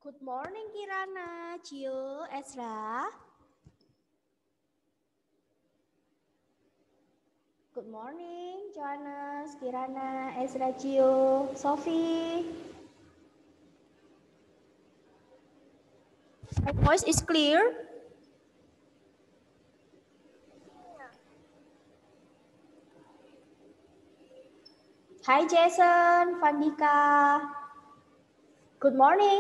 Good morning, Kirana, Cio, Ezra. Good morning, Johannes, Kirana, Ezra, Cio, Sophie. My voice is clear? Hi, Jason, Vandika. Good morning.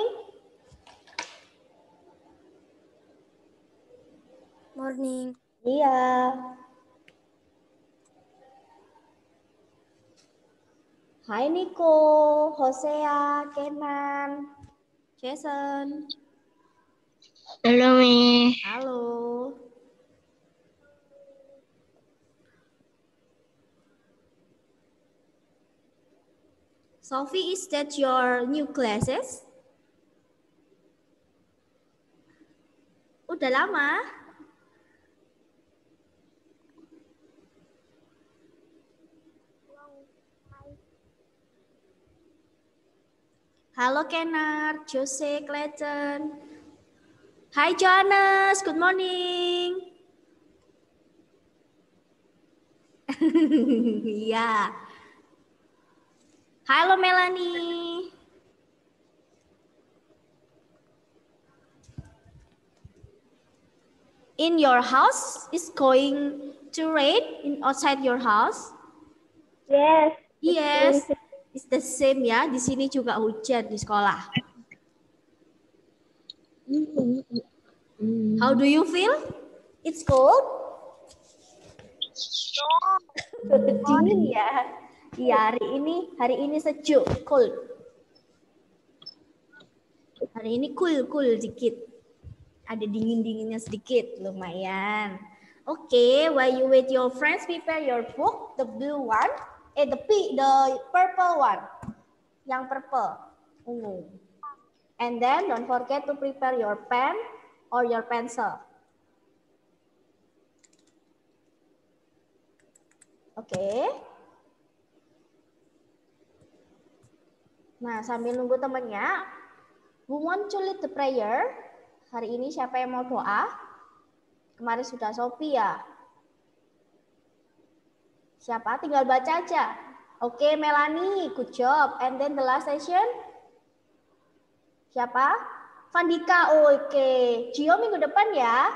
Morning. Iya. Hai, Nico, Hosea, Kenan, Jason. Halo, Mi. Halo. Sophie, is that your new classes? Udah lama? Halo Kennard, Jose, Clayton. Hai Johannes, good morning. Iya. Halo Melanie. In your house is going to rain in outside your house? Yes. Yes. It's the same ya. Di sini juga hujan di sekolah. How do you feel? It's cold? Dingin ya. Iya, hari ini sejuk, cool. Hari ini cool dikit. Ada dingin-dinginnya sedikit, lumayan. Oke, while you with your friends, prepare your book, the blue one, the purple one. Yang purple, ungu. And then don't forget to prepare your pen or your pencil. Oke. Nah, sambil nunggu temennya, who want to lead the prayer? Hari ini siapa yang mau doa? Kemarin sudah Sophie ya. Siapa? Tinggal baca aja. Oke, Melanie, good job. And then the last session? Siapa? Vandika, oke. Gio minggu depan ya.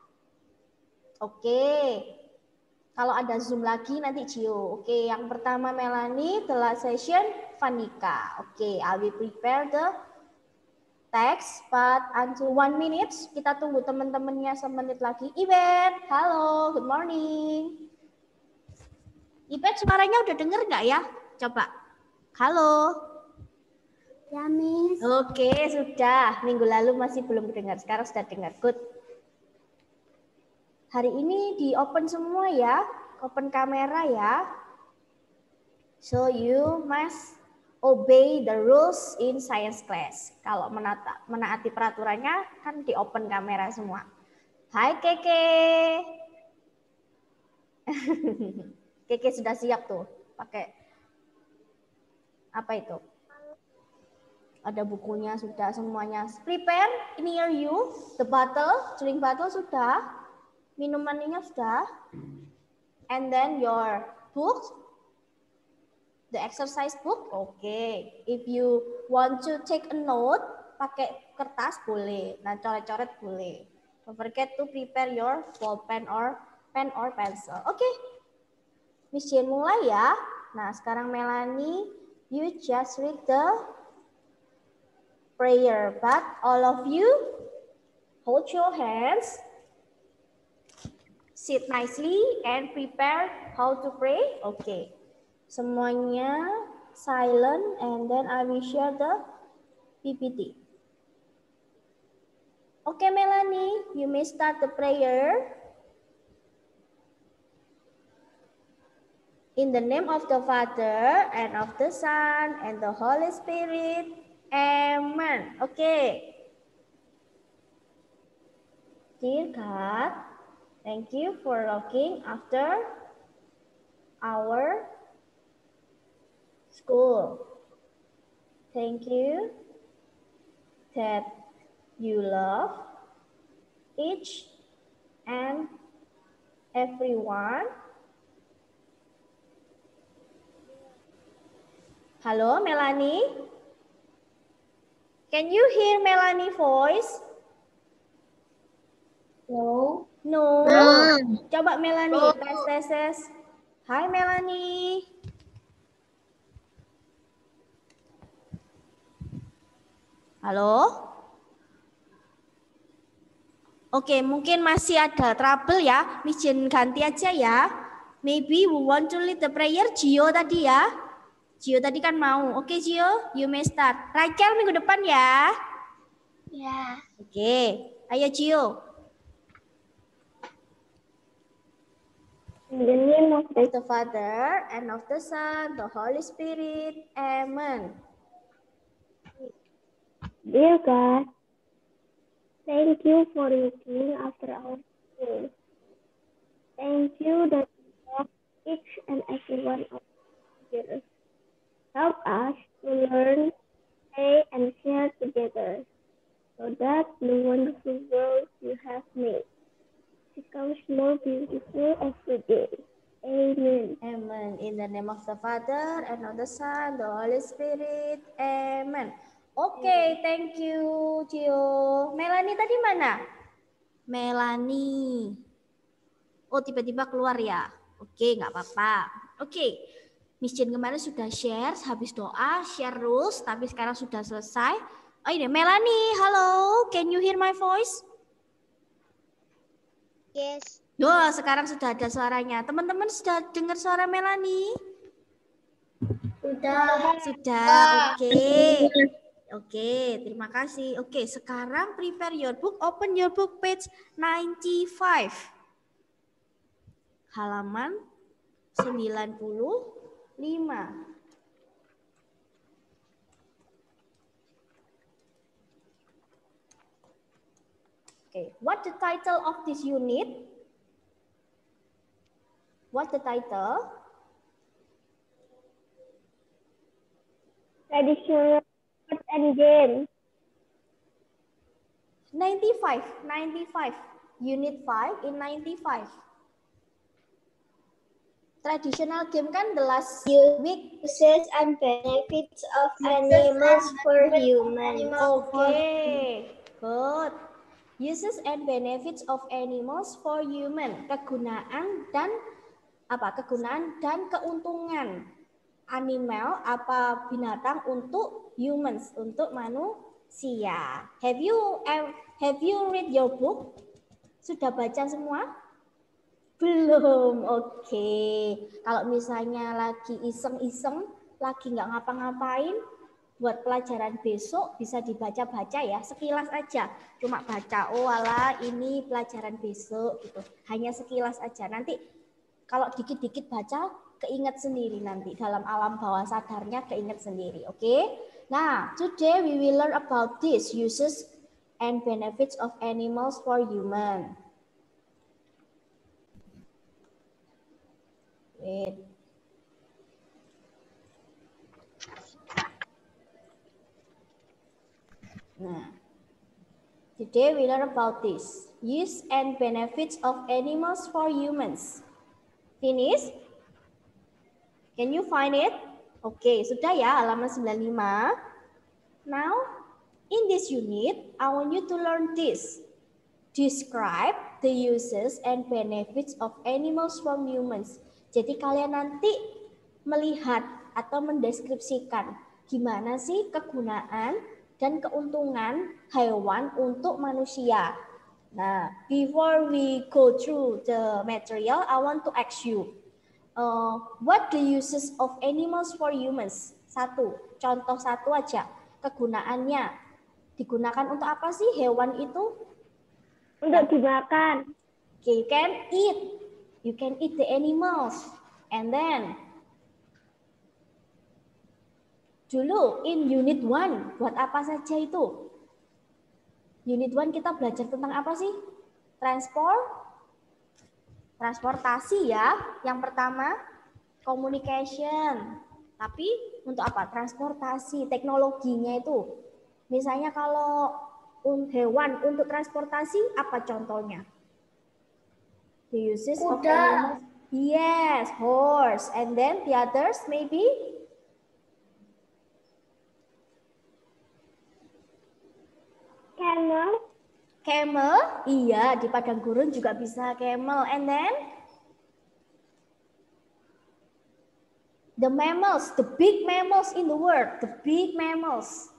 Oke. Kalau ada Zoom lagi nanti Gio. Oke, yang pertama Melanie, the last session Vandika. Oke, I will prepare the text, but until 1 minute, kita tunggu teman-temannya semenit lagi. Iben, halo, good morning. Iben, suaranya udah denger nggak ya? Coba. Halo. Ya, Miss. Oke, sudah. Minggu lalu masih belum dengar, sekarang sudah dengar. Good. Hari ini di open semua ya, open kamera ya. So you must obey the rules in science class. Kalau menaati peraturannya kan di open kamera semua. Hai Keke. Keke sudah siap tuh pakai apa itu? Ada bukunya sudah semuanya. Prepare near you. The bottle, drink bottle sudah. Minumannya sudah. And then your book. The exercise book, okay. If you want to take a note, pakai kertas boleh. Nah, coret-coret boleh. Don't forget to prepare your ball pen or pencil. Okay. Miss Jane mulai ya. Nah, sekarang Melanie, you just read the prayer. But all of you, hold your hands. Sit nicely and prepare how to pray. Okay. Semuanya silent and then I will share the PPT. Okay, Melanie, you may start the prayer. In the name of the Father and of the Son and the Holy Spirit. Amen. Okay. Dear God, thank you for looking after our school. Thank you. that you love each and everyone. Halo, Melanie? Can you hear Melanie voice? No. No. No. Coba Melanie, tes. Hai Melanie. Halo? Oke, mungkin masih ada trouble ya. Miss Jen ganti aja ya. Maybe we want to lead the prayer. Gio tadi ya. Gio tadi kan mau. Oke Gio, you may start. Rachel minggu depan ya. Ya. Oke, ayo Gio. In the name of Of the Father and of the Son, the Holy Spirit. Amen. Dear God, thank you for looking after our soul. Thank you that you love each and every one of us. Help us to learn, play, and share together, so that the wonderful world you have made becomes more beautiful every day. Amen. Amen. In the name of the Father and of the Son, the Holy Spirit. Amen. Oke, thank you, Gio. Melanie tadi mana? Melanie. Oh, tiba-tiba keluar ya. Oke, nggak apa-apa. Oke, Miss Jen kemarin sudah share, habis doa, share rules, tapi sekarang sudah selesai. Oh ini, Melanie, halo. Can you hear my voice? Yes. Duh, sekarang sudah ada suaranya. Teman-teman sudah dengar suara Melanie? Sudah, oke. Oke, terima kasih. Oke, sekarang prepare your book. Open your book page 95. Halaman 95. Okay, what the title of this unit? What the title? Traditional sports and games. 95. Unit 5 in 95. Traditional game kan the last week. Uses and benefits of animals for humans. Okay, good. Uses and benefits of animals for human. Kegunaan dan keuntungan animal binatang untuk humans, untuk manusia. Have you read your book? Sudah baca semua? Belum. Oke. Kalau misalnya lagi iseng-iseng, lagi nggak ngapa-ngapain, buat pelajaran besok bisa dibaca-baca ya, sekilas aja. Cuma baca, oh alah ini pelajaran besok gitu. Hanya sekilas aja. Nanti kalau dikit-dikit baca, keinget sendiri nanti. Dalam alam bawah sadarnya keinget sendiri. Oke? Nah, today we will learn about this uses and benefits of animals for human. Wait. Nah, today we learn about this use and benefits of animals for humans. Finish? Can you find it? Oke, sudah ya halaman 95. Now, in this unit, I want you to learn this. Describe the uses and benefits of animals from humans. Jadi kalian nanti melihat atau mendeskripsikan gimana sih kegunaan dan keuntungan hewan untuk manusia. Nah, before we go through the material, I want to ask you, what the uses of animals for humans? Contoh satu aja, kegunaannya. Digunakan untuk apa sih hewan itu? Untuk dimakan. Okay, you can eat the animals. And then, dulu in unit 1, buat apa saja itu? Unit 1 kita belajar tentang apa sih? Transportasi ya. Yang pertama, communication. Tapi untuk apa? Transportasi, teknologinya itu. Misalnya kalau hewan untuk transportasi, apa contohnya? The uses of animals. Yes, horse. And then the others maybe? Camel. Camel. Iya, di padang gurun juga bisa camel. And then? The mammals, the big mammals in the world. The big mammals.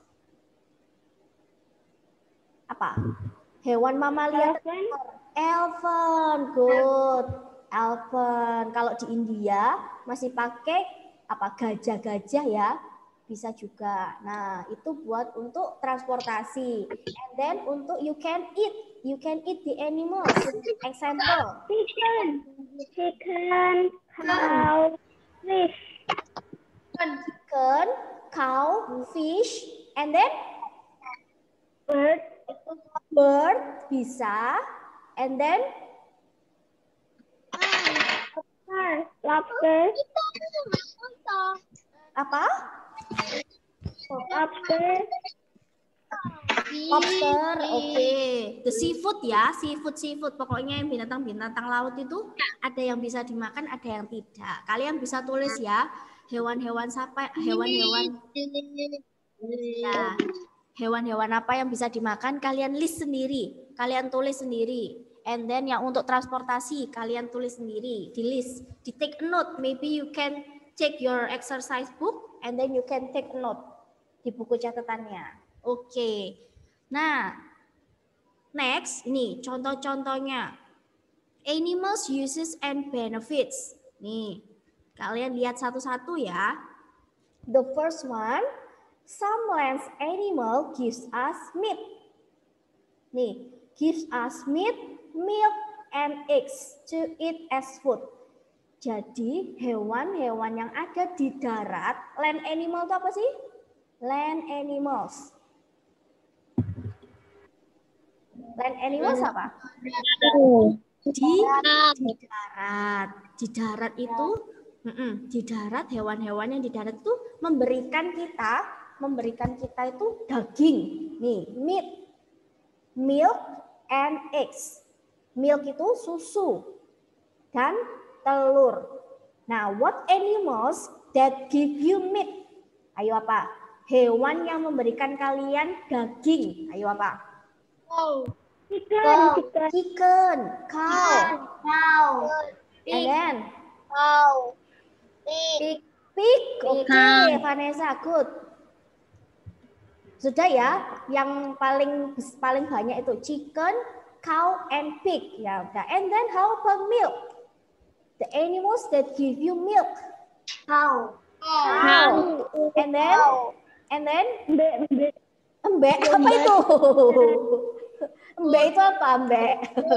Apa? Hewan mamalia. Elephant, good. Elephant. Kalau di India masih pakai apa? Gajah-gajah ya, bisa juga. Nah, itu buat untuk transportasi. And then untuk you can eat the animals. Example. Chicken, cow, fish. Chicken, cow, fish, and then bird bisa. And then lobster. Apa? Lobster. Lobster, oke. The seafood ya, seafood. Pokoknya yang binatang-binatang laut itu ada yang bisa dimakan, ada yang tidak. Kalian bisa tulis ya, hewan-hewan ya, hewan-hewan apa yang bisa dimakan, kalian list sendiri, kalian tulis sendiri. And then yang untuk transportasi, kalian tulis sendiri, di list, di take a note. Maybe you can check your exercise book, and then you can take a note di buku catatannya. Oke. Nah, next, ini contoh-contohnya. Animals uses and benefits. Nih, kalian lihat satu-satu ya. The first one, some land animal gives us meat. Nih, gives us meat, milk, and eggs to eat as food. Jadi hewan-hewan yang ada di darat, land animal itu apa sih? Land animals. Land animals apa? Di darat. Di darat itu, di darat hewan-hewan yang di darat itu memberikan kita itu daging. Nih, meat, milk, and eggs. Milk itu susu dan telur. Nah, what animals that give you meat? Ayo apa? Hewan yang memberikan kalian daging. Ayo apa? Chicken, cow, and then pig. Oke, Vanessa, good. Sudah ya, yang paling banyak itu chicken, cow, and pig. Ya udah. And then how about milk? The animals that give you milk. Cow. And then embek apa itu? Embek itu apa, embek?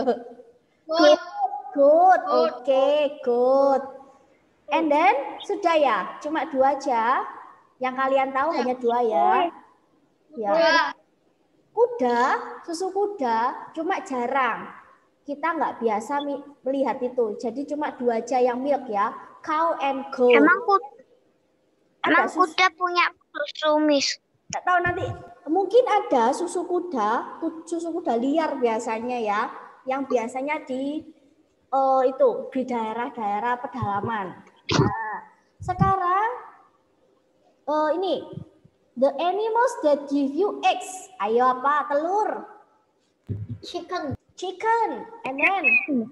Good. Oke, good. And then sudah ya, cuma 2 aja. Yang kalian tahu hanya 2 ya. Ya. Kuda, susu kuda, cuma jarang. Kita nggak biasa melihat itu. Jadi cuma 2 aja yang milk ya. Cow and goat. Emang kuda punya susu, Miss? Nggak tahu nanti. Mungkin ada susu kuda liar biasanya ya. Yang biasanya di daerah-daerah pedalaman. Nah, sekarang ini the animals that give you eggs. Ayo apa? Telur. Chicken. And then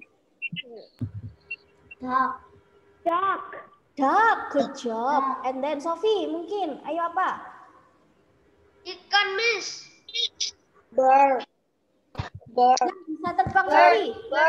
duck. Good job. And then Sophie mungkin. Ayo apa? Ikan, Miss. Bird. Yang bisa terbang tadi.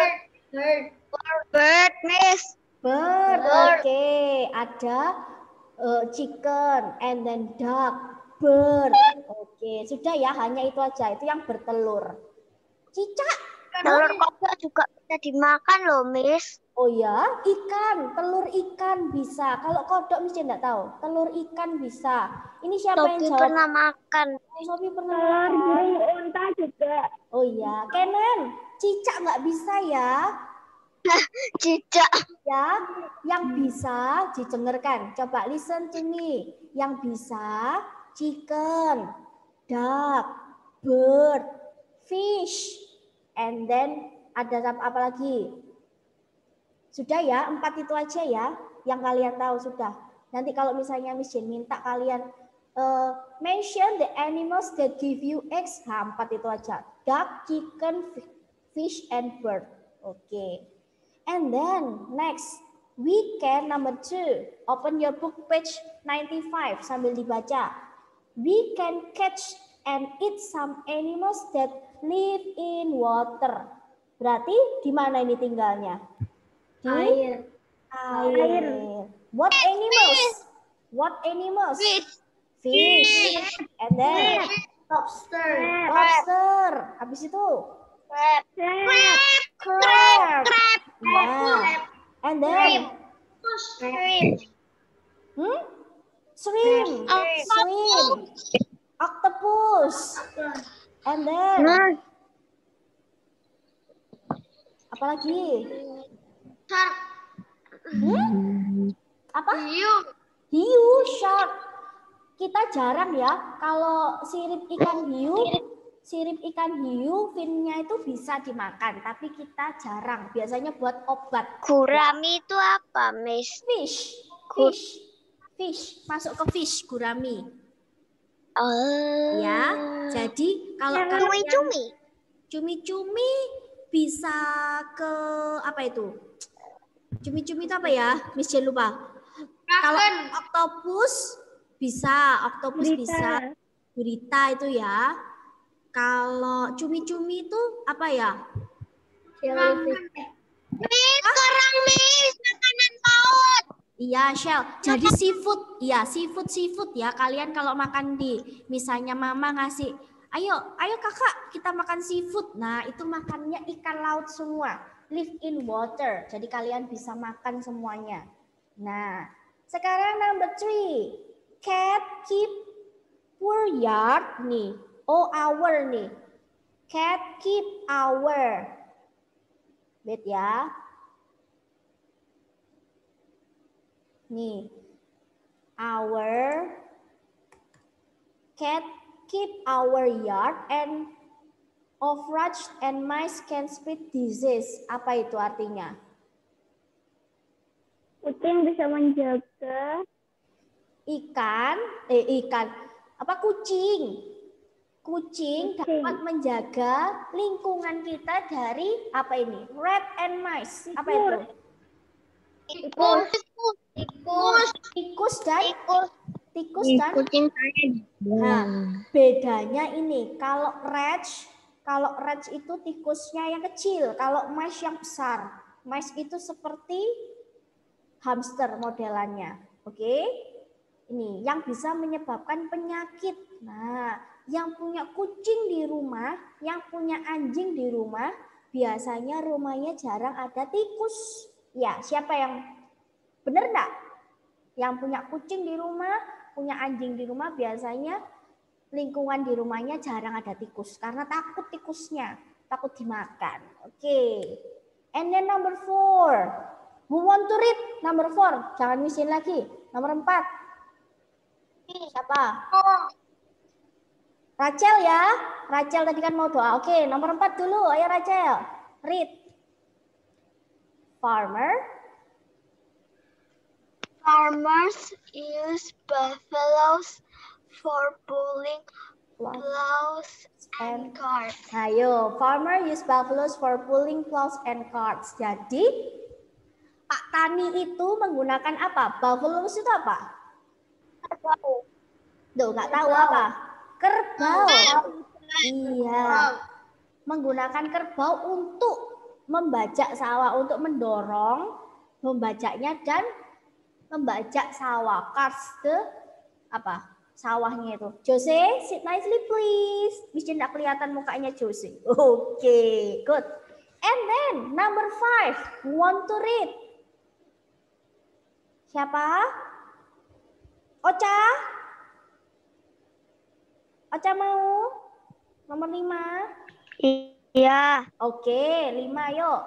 Bird, Miss. Bird. Oke. Ada chicken and then duck. Bird. Oke. Sudah ya, hanya itu aja. Itu yang bertelur. Cicak. Telur kodok juga bisa dimakan loh, Miss. Oh ya, telur ikan bisa. Kalau kodok mesti enggak tahu. Telur ikan bisa. Ini siapa yang jawab? Pernah makan. Sophie pernah makan. Burung unta juga. Oh iya, Kenan, cicak nggak bisa ya? Cicak. Ya, yang bisa didengarkan. Coba listen to me. Yang bisa chicken, duck, bird, fish, and then ada apa lagi? Sudah ya, 4 itu aja ya yang kalian tahu sudah. Nanti kalau misalnya Miss Jane minta kalian mention the animals that give you eggs, 4 itu aja. Duck, chicken, fish, and bird. Oke. And then next, we can number 2. Open your book page 95 sambil dibaca. We can catch and eat some animals that live in water. Berarti di mana ini tinggalnya? Di Air. air. What animals? What animals? Fish. And then Lobster. lobster. Habis itu Crab. crab. Nah. And then Shrimp. shrimp. Octopus. And then apa lagi? Shark. Apa? Hiu. Hiu, shark. Kita jarang ya kalau sirip ikan hiu finnya itu bisa dimakan, tapi kita jarang. Biasanya buat obat. Gurami itu apa, Miss? Fish. Masuk ke fish gurami. Oh. Ya, jadi kalau kalian cumi-cumi bisa ke apa itu? Cumi-cumi itu apa ya? Miss Jen lupa. Kalau octopus bisa. Gurita itu ya. Kalau cumi-cumi itu apa ya? Kerang, Miss. Makanan laut. Iya, shell. Jadi seafood. Iya, seafood ya. Kalian kalau makan misalnya mama ngasih, ayo kakak kita makan seafood. Nah, itu makannya ikan laut semua. Live in water. Jadi kalian bisa makan semuanya. Nah, sekarang number 3. Cat keep poor yard nih. Our nih. Cat keep our. Wait ya. Nih. Our cat keep our yard and of rats and mice can spread disease. Apa itu artinya? Kucing bisa menjaga Kucing dapat menjaga lingkungan kita dari apa ini? Rat and mice. Apa itu? Tikus dan Nah, bedanya ini kalau rats itu tikusnya yang kecil, kalau mice yang besar. Mice itu seperti hamster modelannya. Oke? Ini yang bisa menyebabkan penyakit. Nah, yang punya kucing di rumah, yang punya anjing di rumah, biasanya rumahnya jarang ada tikus. Ya, siapa yang benar enggak? Yang punya kucing di rumah, punya anjing di rumah, biasanya lingkungan di rumahnya jarang ada tikus karena takut tikusnya, takut dimakan. Oke. And then number 4. Who want to read number 4? Jangan misin lagi. Nomor 4. Siapa? Rachel ya. Rachel tadi kan mau doa. Oke, nomor 4 dulu. Ayo Rachel. Read. Farmers use buffaloes for pulling plows and carts. Ayo, farmer use buffaloes for pulling plows and carts. Jadi, Pak Tani itu menggunakan apa? Buffaloes itu apa? Tuh, nggak tahu apa? Kerbau. Iya. Menggunakan kerbau untuk membajak sawah, untuk mendorong membajanya dan membajak sawah. Carts ke apa? Sawahnya itu. Jose, sit nicely please. Bisa tidak kelihatan mukanya Jose. Oke, good. And then number 5, want to read. Siapa? Ocha? Ocha mau? Nomor 5. Iya. Oke, 5 yuk.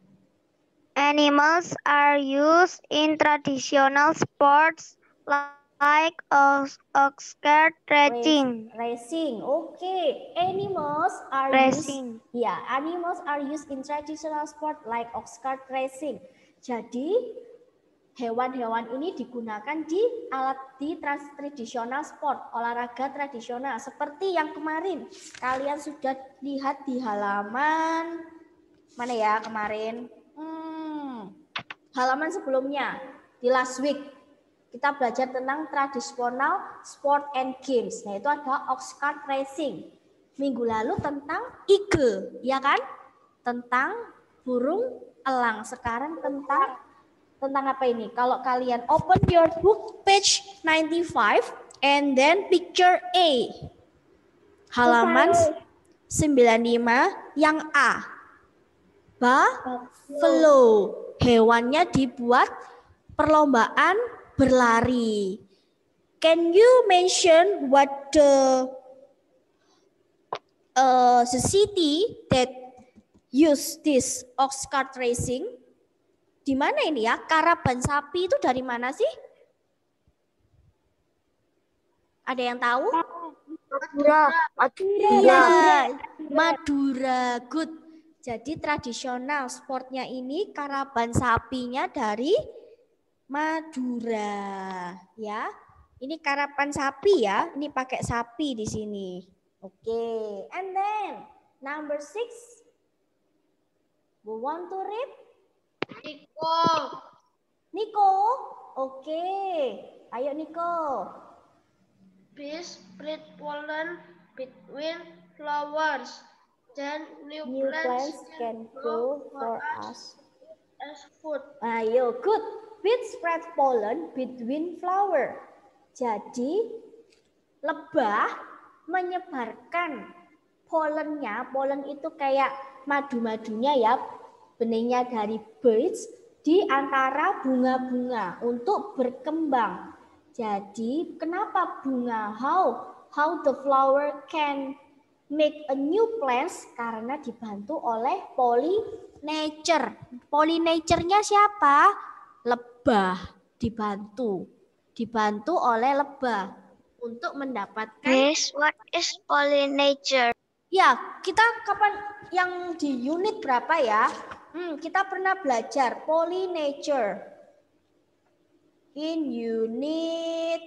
Animals are used in traditional sports Like Oscar racing. Racing. Okay. Animals are Racing. used. Ya, animals are used in traditional sport like ox-cart racing. Jadi hewan-hewan ini digunakan di tradisional sport, olahraga tradisional seperti yang kemarin kalian sudah lihat di halaman mana ya kemarin? Halaman sebelumnya di last week kita belajar tentang tradisional sport and games. Nah, itu ada ox-cart racing. Minggu lalu tentang eagle, ya kan? Tentang burung elang. Sekarang tentang apa ini? Kalau kalian open your book page 95 and then picture A. Halaman 95 yang A. Buffalo. Hewannya dibuat perlombaan berlari. Can you mention what the city that use this ox-cart racing? Di mana ini ya? Karaban sapi itu dari mana sih? Ada yang tahu? Madura. Good. Jadi tradisional sportnya ini karaban sapinya dari Madura, ya. Ini karapan sapi ya. Ini pakai sapi di sini. Oke. And then number 6. Who want to read? Nico. Oke. Ayo Nico. Bees spread pollen between flowers. Then new plants can grow for us as food. Ayo, good. Bees spread pollen between flower. Jadi lebah menyebarkan polennya. Polen itu kayak madu-madunya ya, benihnya dari birds di antara bunga-bunga untuk berkembang. Jadi kenapa bunga? How the flower can make a new plants? Karena dibantu oleh pollinator. Pollinatornya siapa? Lebah. Dibantu oleh lebah untuk mendapatkan. Miss, what is pollinator? Ya, kita kapan yang di unit berapa ya? Kita pernah belajar pollinator. In unit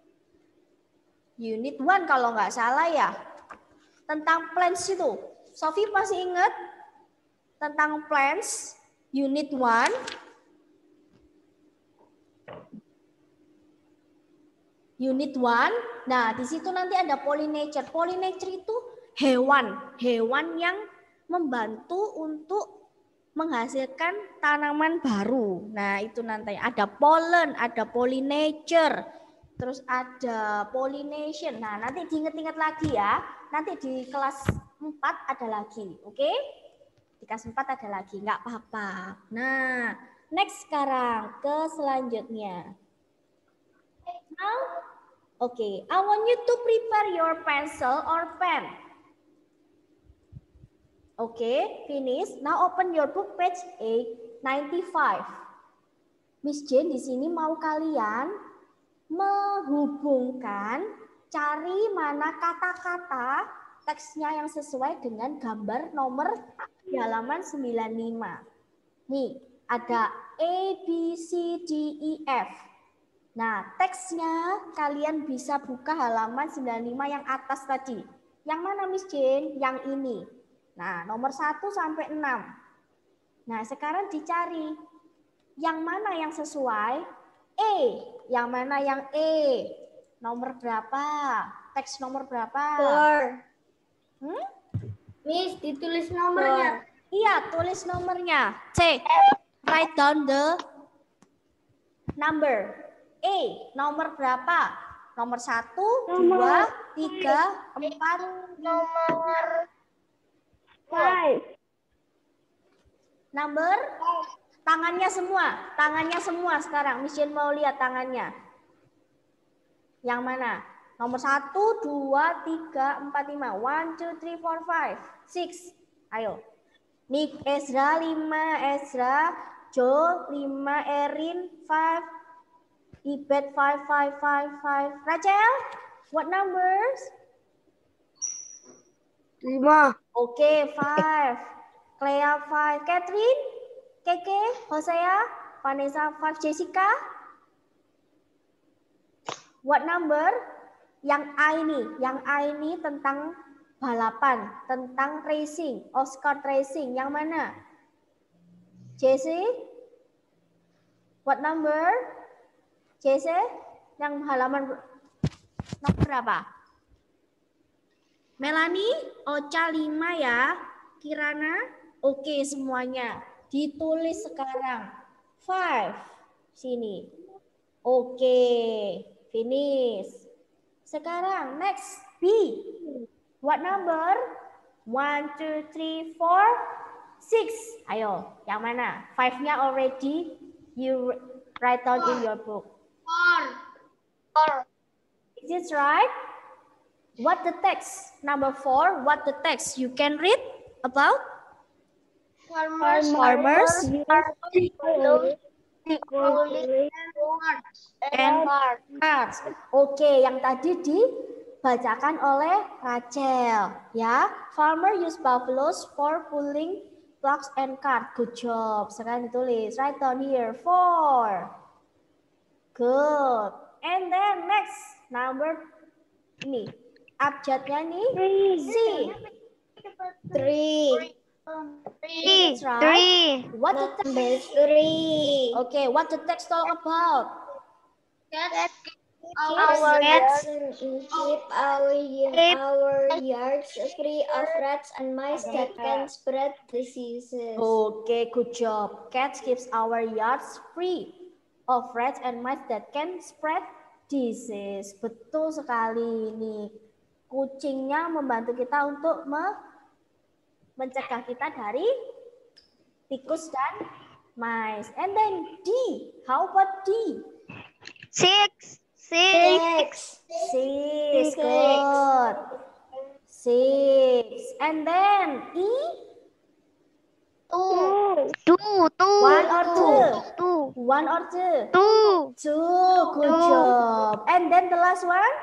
1 kalau nggak salah ya. Tentang plants itu. Sofi masih ingat? Tentang plants unit 1. Unit 1. Nah, di situ nanti ada pollinator. Pollinator itu hewan yang membantu untuk menghasilkan tanaman baru. Nah, itu nanti ada pollen, ada pollinator, terus ada pollination. Nah, nanti diingat-ingat lagi ya. Nanti di kelas 4 ada lagi, oke? Di kelas 4 ada lagi, nggak apa-apa. Nah, next sekarang ke selanjutnya. Now, okay, I want you to prepare your pencil or pen. Okay, finish. Now open your book page 895. Miss Jane di sini mau kalian menghubungkan, cari mana kata-kata teksnya yang sesuai dengan gambar nomor di halaman 95. Nih, ada A, B, C, D, E, F. Nah, teksnya kalian bisa buka halaman 95 yang atas tadi. Yang mana Miss Jane? Yang ini. Nah, nomor 1 sampai 6. Nah, sekarang dicari yang mana yang sesuai. E, yang mana yang E? Nomor berapa? Teks nomor berapa? 4. Miss, ditulis nomornya. Iya, tulis nomornya. C, write down the number. E, nomor berapa? Nomor 1, 2, 3, 4. Nomor 5. Number? Tangannya semua sekarang. Miss Jane mau lihat tangannya. Yang mana? Nomor 1, 2, 3, 4, 5. 1, 2, 3, 4, 5, 6. Ayo. Nick, Ezra, 5, Ezra, Joe, 5, Erin, 5, Ibet 5555. Rachel, what numbers? 5. Okay, 5. Clea 5. Catherine, Keke, Hosea, Vanessa 5. Jessica, what number? Yang I ini tentang balapan, tentang racing, Oscar racing. Yang mana? Jesse, what number? Jesse, yang halaman nomor berapa? Melanie, Ocha 5 ya. Kirana, oke semuanya. Ditulis sekarang. 5. Sini. Oke, finish. Sekarang next B. What number? 1, 2, 3, 4, 6. Ayo, yang mana? 5-nya already you write down in your book. 4. Is it right? What the text? Number 4. What the text? You can read about Farmers farmers and cards. Oke, yang tadi dibacakan oleh Rachel, ya. Farmer use buffaloes for pulling plugs and cart. Good job. Sekarang ditulis. Write down here 4. Good. And then next number ini. Abjadnya nih C. 3. That's right. What the text? 3. Okay, what the text talk about? cats Our cats keep our yards free of rats and mice that can spread diseases. Okay, good job. Cats keeps our yards free of rats and mice that can spread disease. Betul sekali nih. Kucingnya membantu kita untuk mencegah kita dari tikus dan mice. And then D. How about D? 6. 6. Good. 6. And then E. 2. 1 or 2? 1 or 2? 2. Good job. And then the last one?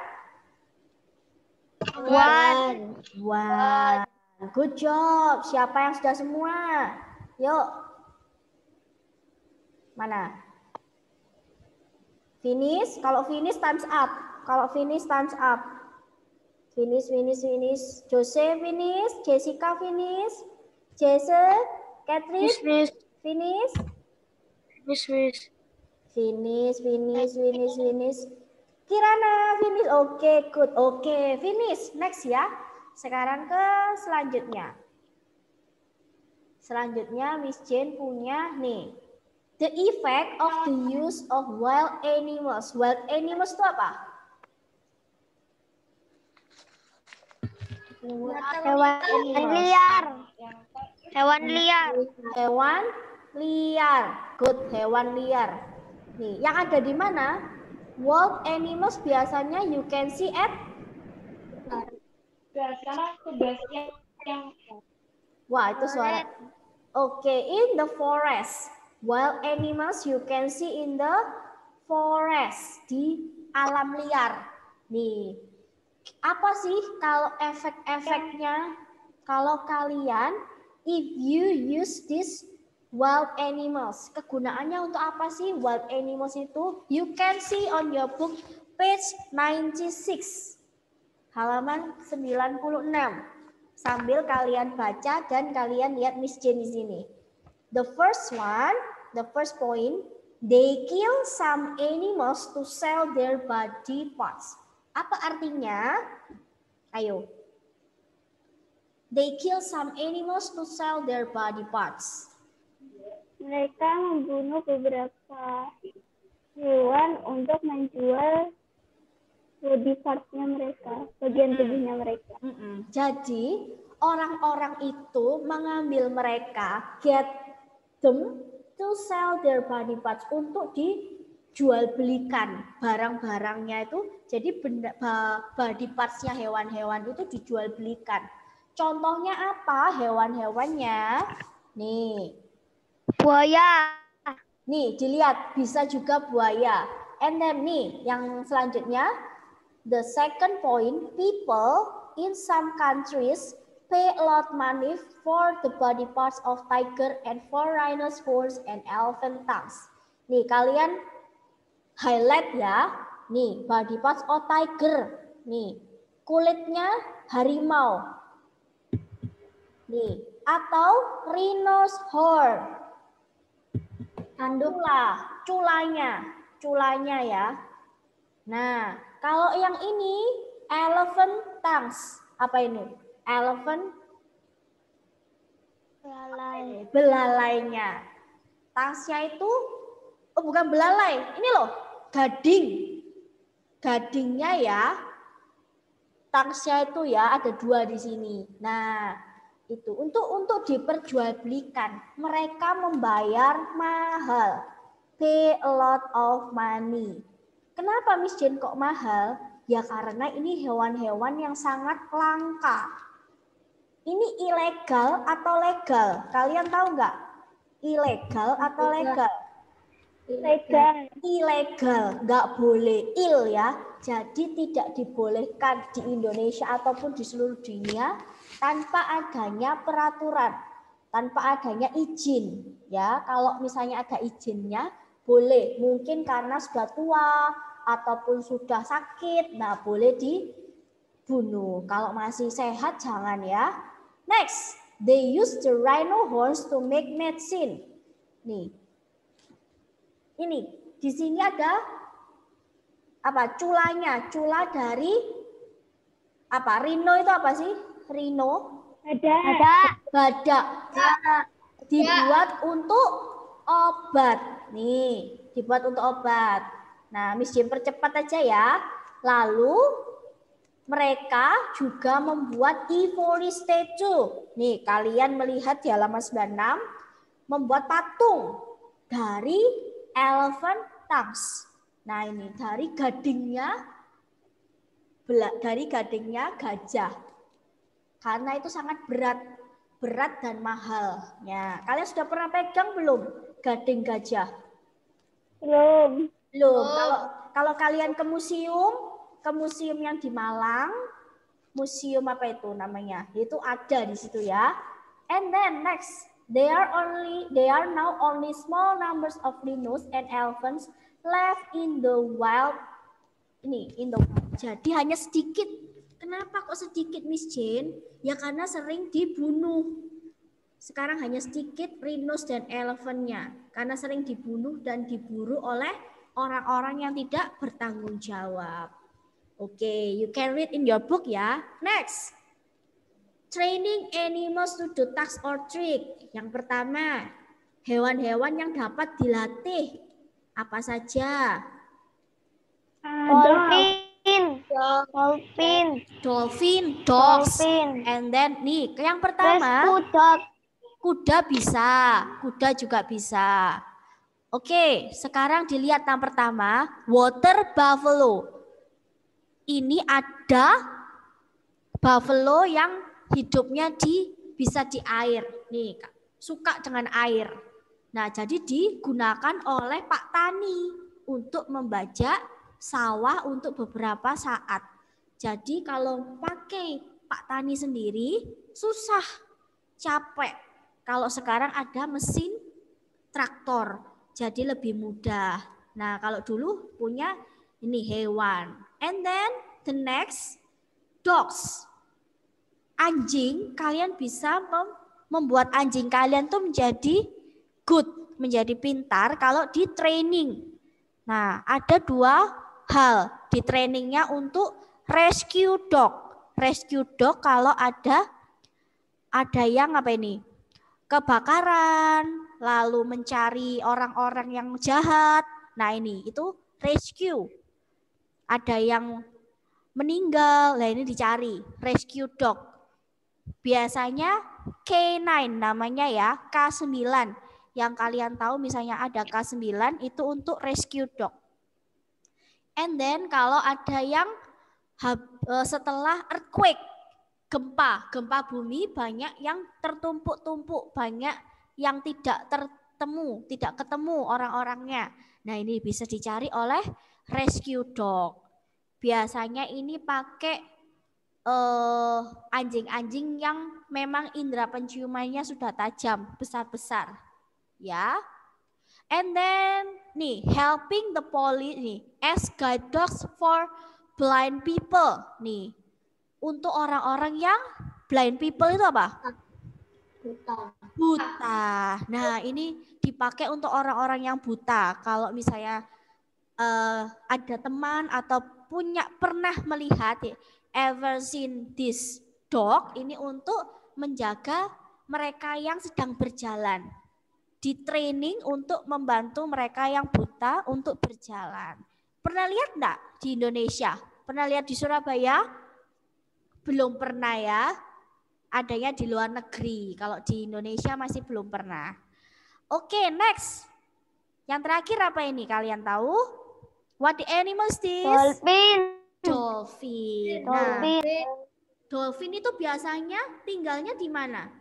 1. 1. Good job. Siapa yang sudah semua? Yuk. Mana? Finish. Kalau finish times up. Finish. Jose finish. Jessica finish. Jesse. Catherine. Finish. Kirana finish. Oke, good. Oke, finish. Next ya. Sekarang ke selanjutnya. Miss Jane punya nih. The effect of the use of wild animals. Wild animals itu apa? Hewan liar. Good, hewan liar. Nih, yang ada di mana? Wild animals biasanya you can see at Wah, itu suara. Oke, in the forest. Wild animals you can see in the forest. Di alam liar. Nih. Apa sih kalau efek-efeknya? Kalau kalian, if you use this wild animals. Kegunaannya untuk apa sih wild animals itu? You can see on your book page 96. Halaman 96. Sambil kalian baca dan kalian lihat Miss Jane di sini. The first point, they kill some animals to sell their body parts. Apa artinya? Ayo. They kill some animals to sell their body parts. Mereka membunuh beberapa hewan untuk menjual body parts-nya mereka, bagian tubuhnya mereka. Jadi orang-orang itu mengambil mereka, get them to sell their body parts, untuk dijual belikan barang-barangnya itu. Jadi body parts-nya hewan-hewan itu dijual belikan. Contohnya apa hewan-hewannya? Nih. Buaya. Nih, dilihat bisa juga buaya. And then nih, yang selanjutnya, the second point, people in some countries pay a lot money for the body parts of tiger and for rhinos horns and elephant tongues. Nih, kalian highlight ya. Nih, body parts of tiger. Nih, kulitnya harimau. Nih, atau rhino's horn. Culanya ya. Nah, kalau yang ini elephant tongues. Apa ini? Elephant belalainya. Tongues-nya itu bukan belalai. Ini loh, gading. Gadingnya ya. Tongues-nya itu ya ada 2 di sini. Nah, itu untuk diperjualbelikan, mereka membayar mahal, pay a lot of money. Kenapa Miss Jane kok mahal? Ya karena ini hewan-hewan yang sangat langka. Ini ilegal atau legal? Kalian tahu nggak? Ilegal atau legal? Ilegal, nggak boleh, ya. Jadi tidak dibolehkan di Indonesia ataupun di seluruh dunia tanpa adanya peraturan, tanpa adanya izin. Ya, kalau misalnya ada izinnya boleh, mungkin karena sudah tua ataupun sudah sakit, nah boleh dibunuh. Kalau masih sehat jangan ya. Next, they use the rhino horns to make medicine. Nih. Ini di sini ada apa? Culanya, cula dari apa? Rhino itu apa sih? Rhino? Badak. Dibuat untuk obat. Nih, dibuat untuk obat. Nah, Miss Jane percepat aja ya. Lalu mereka juga membuat ivory statue. Nih, kalian melihat di halaman 96 membuat patung dari elephant tongues. Nah, ini dari gadingnya gajah. Karena itu sangat berat dan mahal. Ya, kalian sudah pernah pegang belum gading gajah? Belum. Kalau kalian ke museum yang di Malang, museum apa itu namanya? Itu ada di situ ya. And then next, there are now only small numbers of rhinos and elephants left in the wild. Jadi hanya sedikit. Kenapa kok sedikit Miss Jane? Ya karena sering dibunuh. Sekarang hanya sedikit rhinos dan elephantnya karena sering dibunuh dan diburu oleh orang-orang yang tidak bertanggung jawab. Oke, you can read in your book ya. Next. Training animals to do tasks or trick. Yang pertama, hewan-hewan yang dapat dilatih. Apa saja? Dolphin, dogs. And then nih, yang pertama, kuda bisa. Kuda juga bisa. Oke, sekarang dilihat yang pertama, water buffalo. Ini ada buffalo yang hidupnya bisa di air. Nih, suka dengan air. Nah, jadi digunakan oleh Pak Tani untuk membajak sawah untuk beberapa saat. Jadi kalau pakai Pak Tani sendiri susah, capek. Kalau sekarang ada mesin traktor, jadi lebih mudah. Nah, kalau dulu punya ini hewan. And then the next, dogs. Anjing, kalian bisa membuat anjing kalian tuh menjadi good, menjadi pintar kalau di training. Nah, ada 2 hal di trainingnya untuk rescue dog. Rescue dog kalau ada yang apa ini? Kebakaran, lalu mencari orang-orang yang jahat. Nah, ini itu rescue. Ada yang meninggal, nah ini dicari, rescue dog. Biasanya K9 namanya ya, K9. Yang kalian tahu misalnya ada K9 itu untuk rescue dog. And then kalau ada yang setelah earthquake, gempa bumi, banyak yang tertumpuk-tumpuk, banyak yang tidak ketemu orang-orangnya. Nah, ini bisa dicari oleh rescue dog. Biasanya ini pakai anjing-anjing yang memang indera penciumannya sudah tajam, besar-besar. Ya. And then nih, helping the police nih, as guide dogs for blind people nih. Untuk orang-orang yang blind people itu apa? Buta. Nah, ini dipakai untuk orang-orang yang buta. Kalau misalnya ada teman atau pernah melihat ever seen this dog, ini untuk menjaga mereka yang sedang berjalan. Di training untuk membantu mereka yang buta untuk berjalan. Pernah lihat enggak di Indonesia? Pernah lihat di Surabaya? Belum pernah ya. Adanya di luar negeri. Kalau di Indonesia masih belum pernah. Oke, next. Yang terakhir apa ini? Kalian tahu? What the animal is? Dolphin. Dolphin. Nah, dolphin itu biasanya tinggalnya di mana?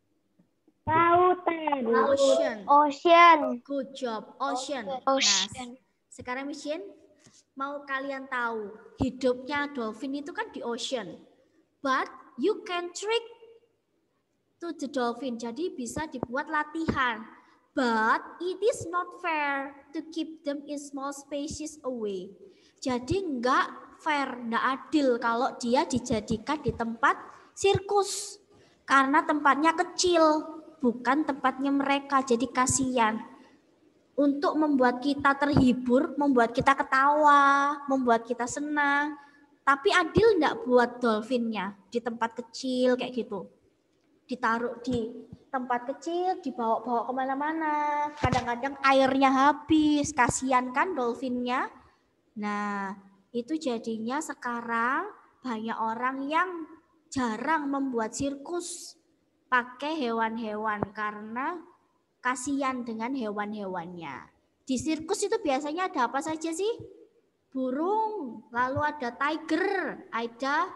Lautan. Ocean. Good job. Ocean. Nah, sekarang Miss mau kalian tahu hidupnya dolphin itu kan di ocean. But you can trick to the dolphin. Jadi bisa dibuat latihan. But it is not fair to keep them in small spaces away. Jadi enggak fair, enggak adil kalau dia dijadikan di tempat sirkus. Karena tempatnya kecil, bukan tempatnya mereka. Jadi kasihan. Untuk membuat kita terhibur, membuat kita ketawa, membuat kita senang. Tapi adil enggak buat dolphinnya di tempat kecil kayak gitu. Ditaruh di tempat kecil, dibawa-bawa kemana-mana. Kadang-kadang airnya habis, kasihan kan dolphinnya. Nah, itu jadinya sekarang banyak orang yang jarang membuat sirkus pakai hewan-hewan karena kasihan dengan hewan-hewannya. Di sirkus itu biasanya ada apa saja sih? Burung, lalu ada tiger, ada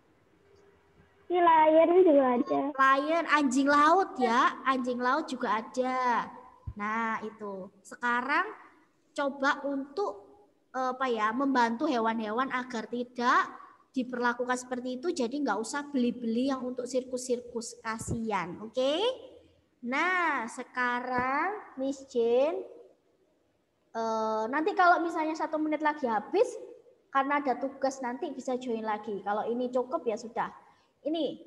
lion juga ada. Lion, anjing laut ya, anjing laut juga ada. Nah itu, sekarang coba untuk membantu hewan-hewan agar tidak diperlakukan seperti itu. Jadi nggak usah beli-beli yang untuk sirkus-sirkus, kasihan, oke? Nah sekarang Miss Jane, nanti kalau misalnya 1 menit lagi habis, karena ada tugas nanti bisa join lagi. Kalau ini cukup ya sudah. Ini,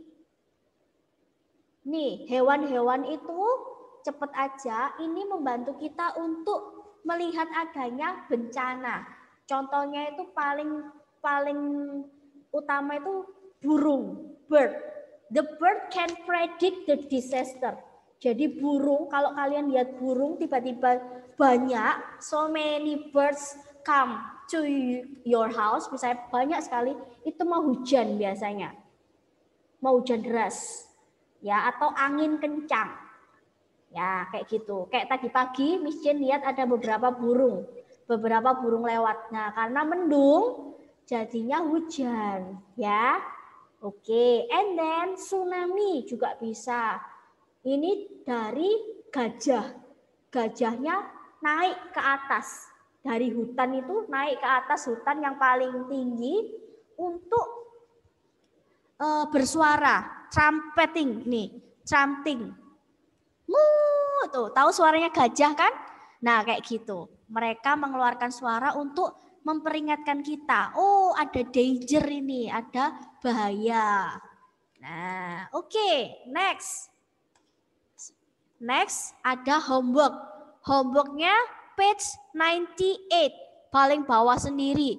nih hewan-hewan itu cepet aja. Ini membantu kita untuk melihat adanya bencana. Contohnya itu paling utama itu burung, bird. The bird can predict the disaster. Jadi burung, kalau kalian lihat burung tiba-tiba banyak, so many birds come to your house, misalnya banyak sekali, itu mau hujan biasanya. Mau hujan deras, ya, atau angin kencang, ya kayak gitu. Kayak tadi pagi Miss Jane lihat ada beberapa burung lewat. Nah karena mendung, jadinya hujan, ya. Oke, and then tsunami juga bisa. Ini dari gajah, gajahnya naik ke atas dari hutan itu, naik ke atas hutan yang paling tinggi untuk bersuara, trumpeting nih, trumpeting. Tuh, tahu suaranya gajah kan? Nah, kayak gitu. Mereka mengeluarkan suara untuk memperingatkan kita. Oh, ada danger ini, ada bahaya. Nah, oke, next. Next ada homework. Homeworknya page 98, paling bawah sendiri.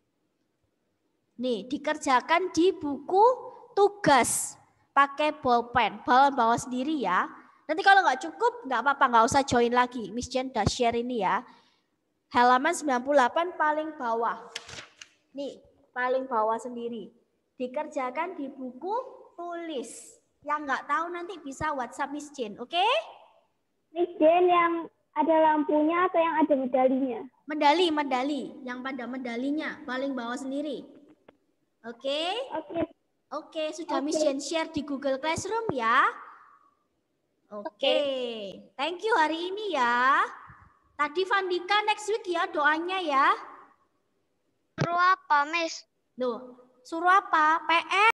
Nih, dikerjakan di buku tugas pakai bolpen, bawah sendiri ya. Nanti kalau nggak cukup, nggak apa-apa, nggak usah join lagi. Miss Jen udah share ini ya. Halaman 98 paling bawah. Nih, paling bawah sendiri. Dikerjakan di buku tulis. Yang nggak tahu nanti bisa WhatsApp Miss Jen, oke? Miss Jen yang ada lampunya atau yang ada medalinya? Medali. Yang pada medalinya, paling bawah sendiri. Oke? Oke, sudah Miss Jen share di Google Classroom ya. Oke. Thank you hari ini ya. Tadi Vandika next week ya doanya ya. Suruh apa, Miss? Loh, suruh apa? PR.